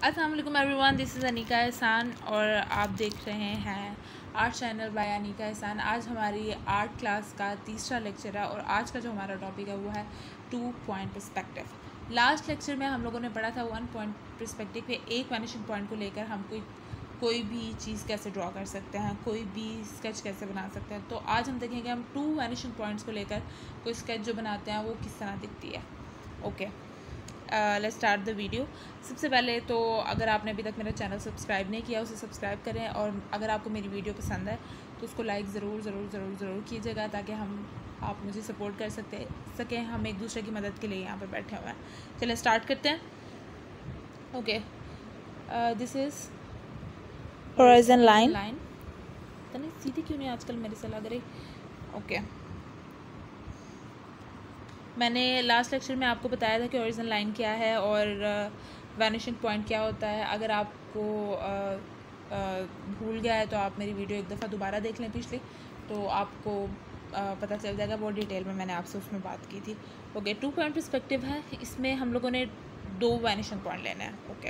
अस्सलाम वालेकुम everyone, this is Anika एहसान और आप देख रहे हैं आर्ट चैनल बाय अनीका एहसान। आज हमारी आर्ट क्लास का तीसरा लेक्चर है और आज का जो हमारा टॉपिक है वो है 2 पॉइंट पर्सपेक्टिव। लास्ट लेक्चर में हम लोगों ने पढ़ा था 1 पॉइंट पर्सपेक्टिव पे एक वैनिशिंग पॉइंट को लेकर हम कोई भी चीज़ कैसे ड्रॉ कर सकते हैं, कोई भी स्केच कैसे बना सकते हैं। तो आज हम देखेंगे हम 2 वैनिशिंग पॉइंट्स को लेकर कोई स्केच जो बनाते हैं वो किस तरह दिखती है। Okay, let's start the video. सबसे पहले तो अगर आपने अभी तक मेरा चैनल सब्सक्राइब नहीं किया उसे सब्सक्राइब करें और अगर आपको मेरी वीडियो पसंद है तो उसको लाइक ज़रूर कीजिएगा ताकि आप मुझे सपोर्ट कर सकें। हम एक दूसरे की मदद के लिए यहाँ पर बैठे हुए हैं। चलिए स्टार्ट करते हैं। Okay, this is horizon line. पता नहीं सीधी क्यों नहीं आजकल मेरे से लग रही। ओके, मैंने लास्ट लेक्चर में आपको बताया था कि ओरिजिनल लाइन क्या है और वैनिशिंग पॉइंट क्या होता है। अगर आपको भूल गया है तो आप मेरी वीडियो एक दफ़ा दोबारा देख लें पिछली, तो आपको पता चल जाएगा बहुत डिटेल में मैंने आपसे उसमें बात की थी। ओके, 2 पॉइंट पर्सपेक्टिव है, इसमें हम लोगों ने 2 वैनिशिंग पॉइंट लेना है। ओके,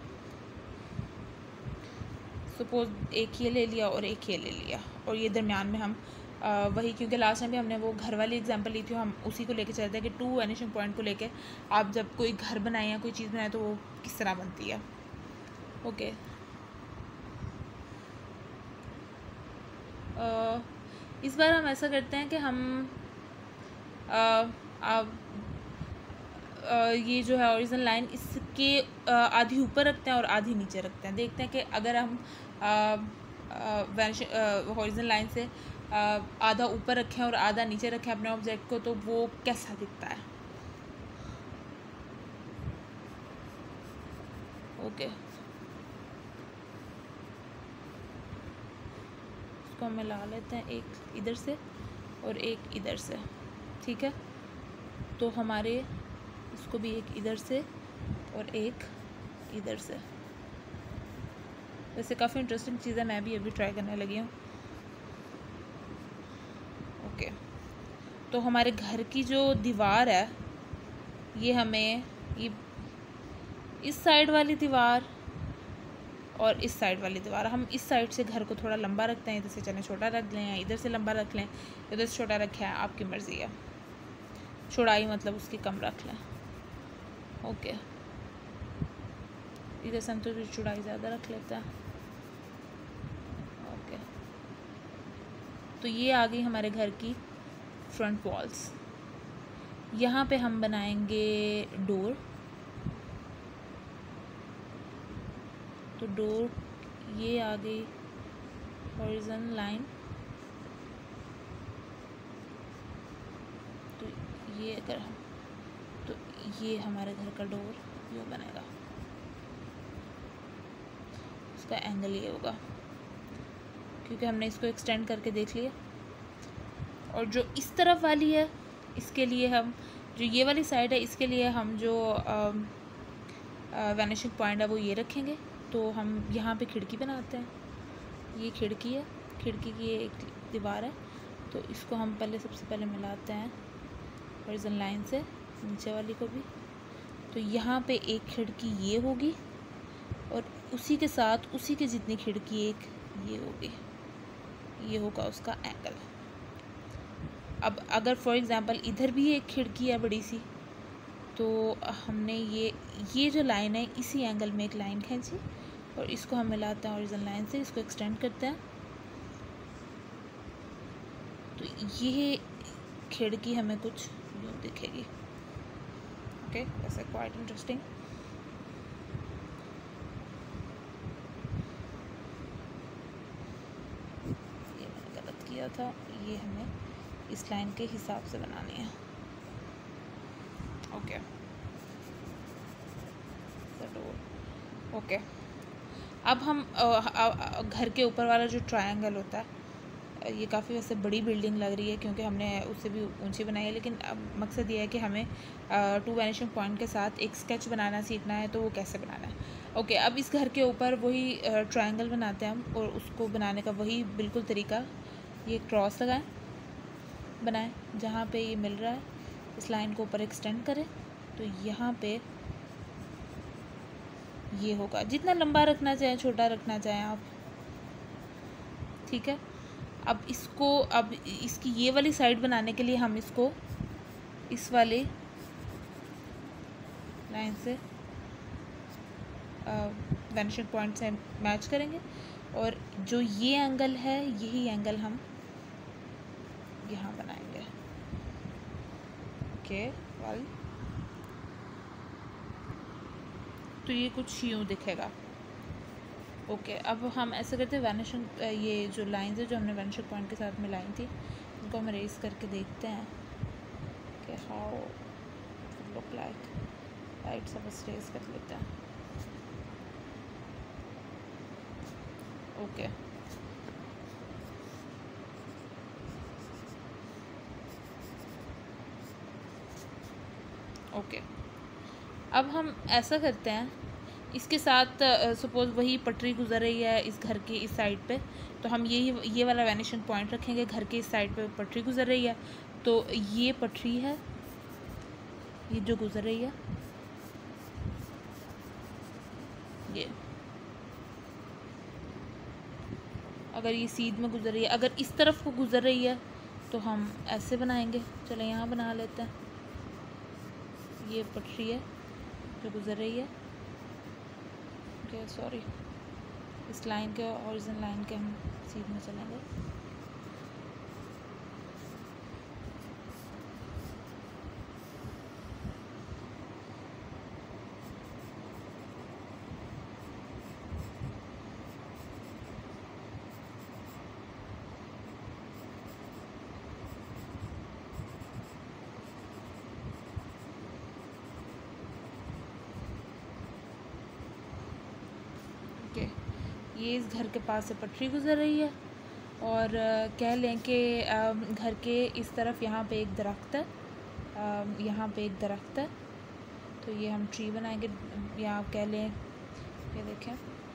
सपोज एक ये ले लिया और एक ये ले लिया और ये दरमियान में हम वही, क्योंकि लास्ट टाइम भी हमने वो घर वाली एग्जांपल ली थी, हम उसी को लेके चलते हैं कि 2 वैनिशिंग पॉइंट को लेके आप जब कोई घर बनाए या कोई चीज़ बनाए तो वो किस तरह बनती है। ओके, इस बार हम ऐसा करते हैं कि हम ये जो है ओरिजिनल लाइन इसके आधी ऊपर रखते हैं और आधी नीचे रखते हैं। देखते हैं कि अगर हम ओरिजिनल लाइन से आधा ऊपर रखें और आधा नीचे रखें अपने ऑब्जेक्ट को तो वो कैसा दिखता है। ओके, इसको हम मिला लेते हैं, एक इधर से और एक इधर से। ठीक है, तो हमारे इसको भी एक इधर से और एक इधर से। वैसे काफ़ी इंटरेस्टिंग चीज़ है, मैं भी अभी ट्राई करने लगी हूँ। ओके, तो हमारे घर की जो दीवार है ये हमें ये इस साइड वाली दीवार और इस साइड वाली दीवार, हम इस साइड से घर को थोड़ा लंबा रखते हैं, इधर से चने छोटा रख लें या इधर से लंबा रख लें, इधर से छोटा रखें, आपकी मर्ज़ी है। चौड़ाई मतलब उसकी कम रख लें। ओके, इधर से हम तो चौड़ाई ज़्यादा रख लेते हैं। ओके, तो ये आ गई हमारे घर की फ्रंट वॉल्स। यहाँ पे हम बनाएंगे डोर। तो डोर ये आ गई हॉरिजॉन्टल लाइन। तो ये अगर हम तो ये हमारे घर का डोर ये बनेगा, इसका एंगल ये होगा क्योंकि हमने इसको एक्सटेंड करके देख लिया। और जो इस तरफ वाली है इसके लिए हम जो ये वाली साइड है इसके लिए हम जो वैनिशिंग पॉइंट है वो ये रखेंगे। तो हम यहाँ पे खिड़की बनाते हैं, ये खिड़की है, खिड़की की ये एक दीवार है, तो इसको हम सबसे पहले मिलाते हैं हॉरिजॉन्टल लाइन से नीचे वाली को भी। तो यहाँ पे एक खिड़की ये होगी और उसी के साथ उसी के जितनी खिड़की एक ये होगी, ये होगा उसका एंगल। अब अगर फॉर एग्ज़ाम्पल इधर भी एक खिड़की है बड़ी सी, तो हमने ये जो लाइन है इसी एंगल में एक लाइन खींची और इसको हम मिलाते हैं हॉरिजॉन्टल लाइन से, इसको एक्सटेंड करते हैं। तो ये खिड़की हमें कुछ यूँ दिखेगी। ओके, वैसे क्वाइट इंटरेस्टिंग। ये मैंने गलत किया था, ये हमें इस लाइन के हिसाब से बनानी है। ओके, ओके, अब हम घर के ऊपर वाला जो ट्रायंगल होता है, ये काफ़ी वैसे बड़ी बिल्डिंग लग रही है क्योंकि हमने उससे भी ऊंची बनाई है, लेकिन अब मकसद ये है कि हमें 2 वैनिशिंग पॉइंट के साथ एक स्केच बनाना सीखना है, तो वो कैसे बनाना है। ओके, अब इस घर के ऊपर वही ट्रायंगल बनाते हैं हम और उसको बनाने का वही बिल्कुल तरीका, ये क्रॉस लगाएं, बनाएं, जहाँ पे ये मिल रहा है इस लाइन को ऊपर एक्सटेंड करें। तो यहाँ पे ये होगा। जितना लंबा रखना चाहें, छोटा रखना चाहें आप, ठीक है। अब इसकी ये वाली साइड बनाने के लिए हम इसको इस वाली लाइन से वैनिशिंग पॉइंट से मैच करेंगे, और जो ये एंगल है यही एंगल हम यहाँ बनाएंगे। ओके, वेल, तो ये कुछ यूँ दिखेगा। ओके, अब हम ऐसे करते हैं, वैनिशिंग ये जो लाइंस है जो हमने वैनिशिंग पॉइंट के साथ मिलाई थी, उनको हम रेस करके देखते हैं कि हाउ लुक लाइक। राइट, सब रेस कर लेते हैं। ओके, ओके, अब हम ऐसा करते हैं, इसके साथ सपोज़ वही पटरी गुजर रही है इस घर के इस साइड पे, तो हम ये वाला वैनिशिंग पॉइंट रखेंगे। घर के इस साइड पे पटरी गुजर रही है, तो ये पटरी है, ये जो गुजर रही है ये, अगर ये सीध में गुजर रही है, अगर इस तरफ को गुजर रही है तो हम ऐसे बनाएंगे। चलो यहाँ बना लेते हैं। ये पटरी है जो गुजर रही है, ओके, सॉरी, इस लाइन के ओरिजिनल लाइन के हम सीध में चलेंगे। ये इस घर के पास से पटरी गुजर रही है, और कह लें कि घर के इस तरफ यहाँ पे एक दरख्त है, यहाँ पे एक दरख्त है, तो ये हम ट्री बनाएंगे। या कह लें, ये देखें,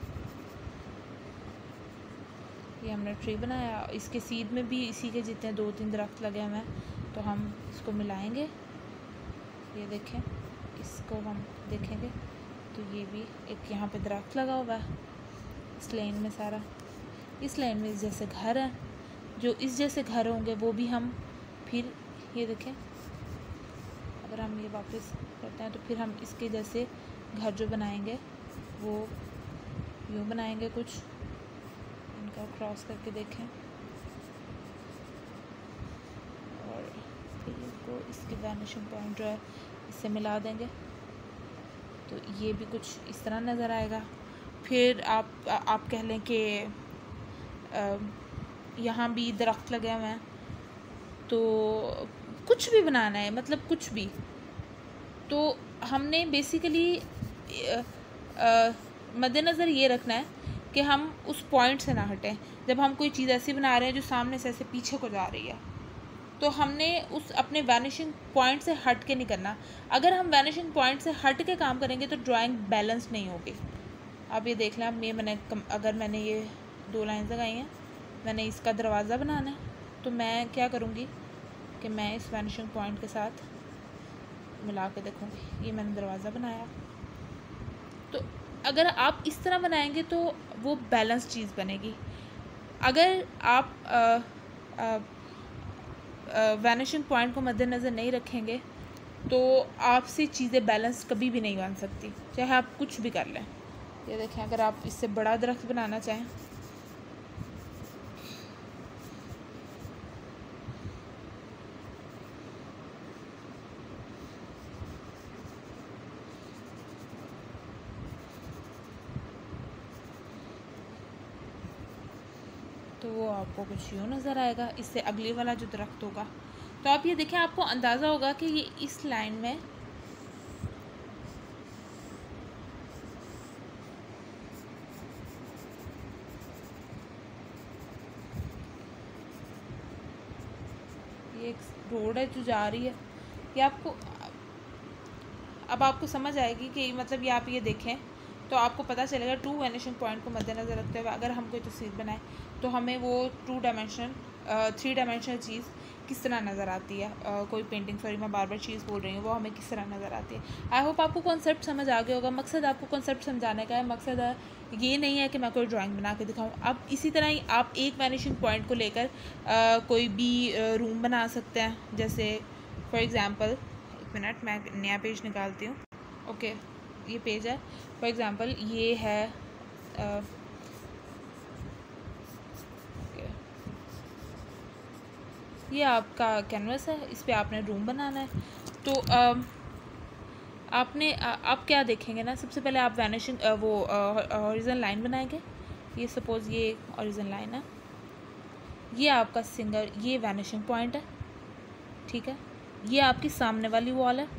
ये हमने ट्री बनाया, इसके सीध में भी इसी के जितने 2-3 दरख्त लगे हुए हैं, तो हम इसको मिलाएंगे। ये देखें, इसको हम देखेंगे तो ये भी एक यहाँ पे दरख्त लगा हुआ है इस लाइन में सारा। इस लाइन में इस जैसे घर हैं, जो इस जैसे घर होंगे वो भी हम फिर, ये देखें, अगर हम ये वापस करते हैं तो फिर हम इसके जैसे घर जो बनाएंगे वो यूँ बनाएंगे कुछ। इनका क्रॉस करके देखें, और फिर इसको इसके वैनिशिंग पॉइंट जो है इससे मिला देंगे, तो ये भी कुछ इस तरह नज़र आएगा। फिर आप कह लें कि यहाँ भी दरख्त लगे हुए हैं, तो कुछ भी बनाना है, मतलब कुछ भी, तो हमने बेसिकली मद्देनज़र ये रखना है कि हम उस पॉइंट से ना हटें। जब हम कोई चीज़ ऐसी बना रहे हैं जो सामने से ऐसे पीछे को जा रही है, तो हमने उस अपने वैनिशिंग पॉइंट से हट के नहीं करना। अगर हम वैनिशिंग पॉइंट से हट के काम करेंगे तो ड्राइंग बैलेंस नहीं होगी। आप ये देख लें, अब अगर मैंने ये 2 लाइन लगाई हैं, मैंने इसका दरवाज़ा बनाना है, तो मैं क्या करूँगी कि मैं इस वैनिशिंग पॉइंट के साथ मिला के देखूँगी। ये मैंने दरवाज़ा बनाया, तो अगर आप इस तरह बनाएंगे तो वो बैलेंस चीज़ बनेगी। अगर आप वैनिशिंग पॉइंट को मद्देनज़र नहीं रखेंगे तो आपसे चीज़ें बैलेंस कभी भी नहीं बन सकती, चाहे आप कुछ भी कर लें। ये देखें, अगर आप इससे बड़ा दरख्त बनाना चाहें, तो वो आपको कुछ यूँ नज़र आएगा। इससे अगले वाला जो दरख्त होगा, तो आप ये देखें, आपको अंदाज़ा होगा कि ये इस लाइन में ये एक रोड है जो जा रही है। ये आपको अब आपको समझ आएगी कि मतलब ये आप ये देखें तो आपको पता चलेगा 2 वैनिशिंग पॉइंट को मद्देनज़र रखते हुए अगर हम कोई तस्वीर बनाएं तो हमें वो 3 डायमेंशनल चीज़ किस तरह नज़र आती है, कोई पेंटिंग, सॉरी मैं बार बार चीज़ बोल रही हूँ, वो हमें किस तरह नज़र आती है। आई होप आपको कॉन्सेप्ट समझ आ गया होगा। मकसद आपको कॉन्सेप्ट समझाने का है, मकसद ये नहीं है कि मैं कोई ड्राइंग बना के दिखाऊँ। अब इसी तरह ही आप एक वैनिशिंग पॉइंट को लेकर कोई भी रूम बना सकते हैं। जैसे फॉर एग्ज़ाम्पल, एक मिनट मैं नया पेज निकालती हूँ। ओके, ये पेज है। फॉर एग्ज़ाम्पल ये है ये आपका कैनवस है, इस पे आपने रूम बनाना है। तो आपने आप क्या देखेंगे ना, सबसे पहले आप वैनिशिंग वो हॉरिजॉन्टल लाइन बनाएंगे। ये सपोज़ ये हॉरिजॉन्टल लाइन है, ये आपका सिंगल, ये वैनिशिंग पॉइंट है, ठीक है। ये आपकी सामने वाली वॉल है,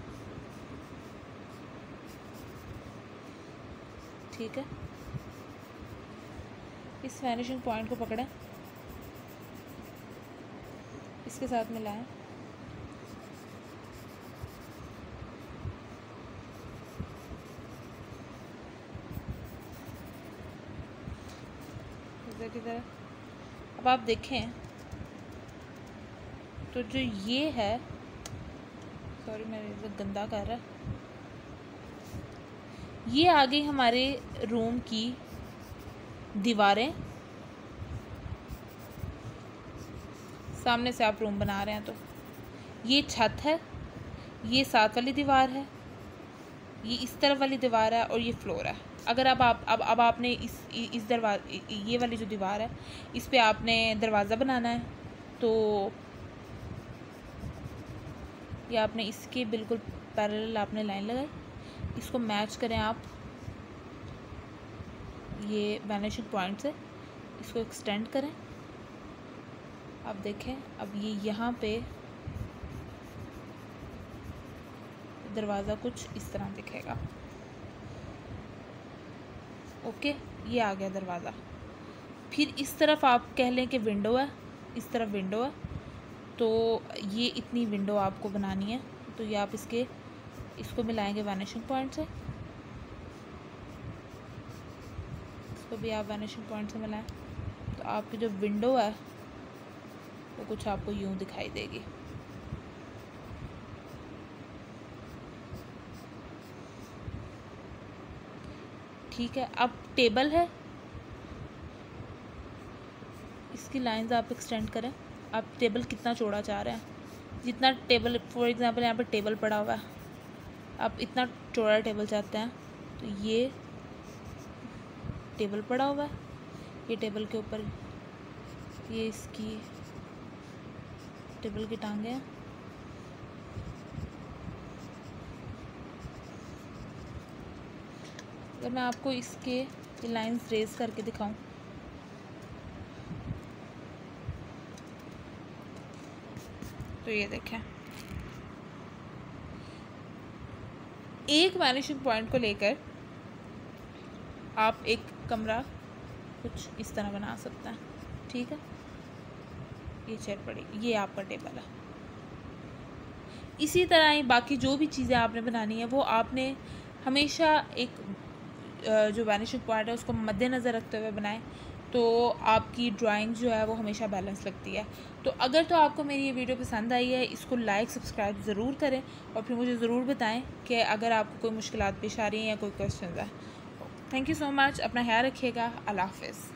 ठीक है। इस वैनिशिंग पॉइंट को पकड़ें, इसके साथ मिलाएं, इधर की तरह। अब आप देखें तो जो ये है, सॉरी मेरे इधर गंदा कर रहा है, ये आ गई हमारे रूम की दीवारें। सामने से आप रूम बना रहे हैं तो ये छत है, ये साथ वाली दीवार है, ये इस तरफ वाली दीवार है और ये फ्लोर है। अगर अब आपने इस दरवाजे, ये वाली जो दीवार है, इस पे आपने दरवाज़ा बनाना है, तो ये आपने इसके बिल्कुल पैरेलल आपने लाइन लगाई, इसको मैच करें आप ये वैनिशिंग पॉइंट से, इसको एक्सटेंड करें। आप देखें, अब ये यहाँ पे दरवाज़ा कुछ इस तरह दिखेगा। ओके, ये आ गया दरवाज़ा। फिर इस तरफ आप कह लें कि विंडो है, इस तरफ विंडो है, तो ये इतनी विंडो आपको बनानी है। तो ये आप इसको मिलाएंगे वैनिशिंग पॉइंट से, इसको भी आप वैनिशिंग पॉइंट से मिलाएं, तो आपकी जो विंडो है वो कुछ आपको यूं दिखाई देगी। ठीक है। अब टेबल है, इसकी लाइंस आप एक्सटेंड करें। आप टेबल कितना चौड़ा चाह रहे हैं, जितना टेबल, फॉर एग्जांपल यहाँ पे टेबल पड़ा हुआ है, आप इतना चौड़ा टेबल चाहते हैं, तो ये टेबल पड़ा हुआ है, ये टेबल के ऊपर ये इसकी टेबल की टांगे हैं। अगर मैं आपको इसके लाइंस रेज करके दिखाऊं, तो ये देखें, एक वैनिशिंग पॉइंट को लेकर आप एक कमरा कुछ इस तरह बना सकते हैं, ठीक है। ये चेयर पड़ी, ये आपका टेबल है। इसी तरह ही बाकी जो भी चीज़ें आपने बनानी है, वो आपने हमेशा एक जो वैनिशिंग पॉइंट है उसको मद्देनज़र रखते हुए बनाएं, तो आपकी ड्राइंग जो है वो हमेशा बैलेंस लगती है। तो अगर तो आपको मेरी ये वीडियो पसंद आई है, इसको लाइक सब्सक्राइब ज़रूर करें और फिर मुझे ज़रूर बताएं कि अगर आपको कोई मुश्किलात पेश आ रही हैं या कोई क्वेश्चन है। थैंक यू सो मच, अपना ख्याल रखिएगा। अल्लाह हाफ़िज़।